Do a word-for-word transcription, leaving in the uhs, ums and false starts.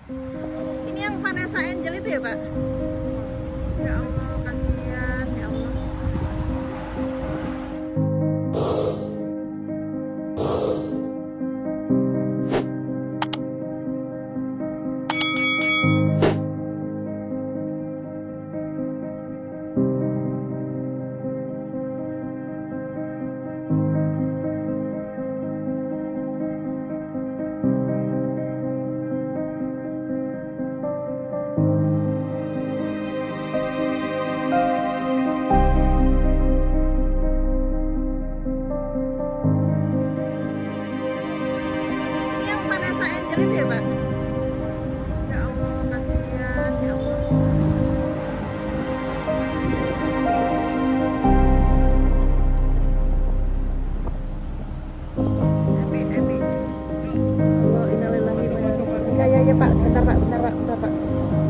Ini yang Vanessa Angel itu ya, Pak? Ya Allah, kasihan, ya Allah. Ini yang Vanessa Angel itu ya, Pak? Ya Allah, kasihan, ya Allah. Ebi, Ebi. Allah, innalillahi wa inna ilaihi raji'un. Ya, ya, ya, Pak. Bentar, Pak. Bentar, Pak. Bentar, Pak.